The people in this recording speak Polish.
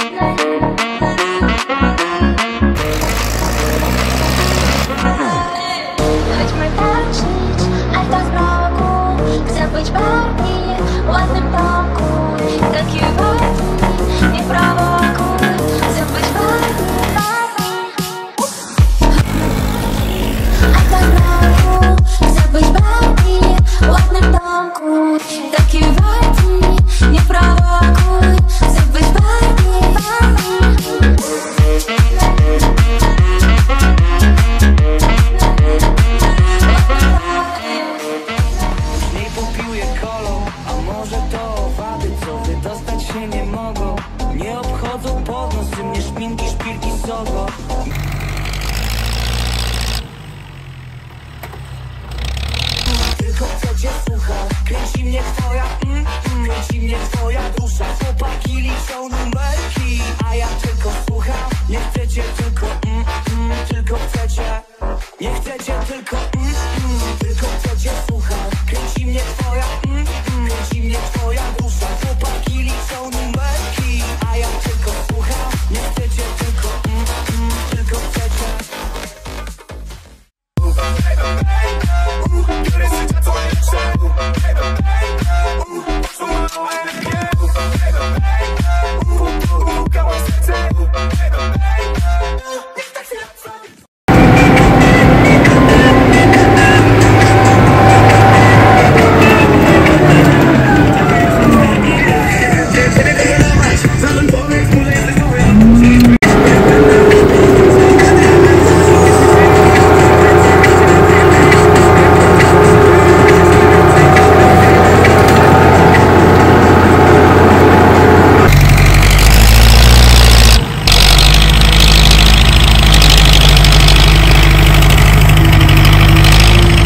Chodźmy tańczyć, aż do zmroku. Chcę być bardziej w ładnym domku. Takie bardziej nie prowokuj. Chcę być bardziej, aż do zmroku. Chcę być bardziej w ładnym domku. Takie bardziej nie prowokuj. Chcę być bardziej. Nie popiję kolą, a może to wady, co wydostać się nie mogą. Nie obchodzą podnosy mnie szpinki, szpilki, sogo. Tylko co cię słucha, kręci mnie twoja kręci mnie twoja dusza. Chłopaki liczą numerki, a ja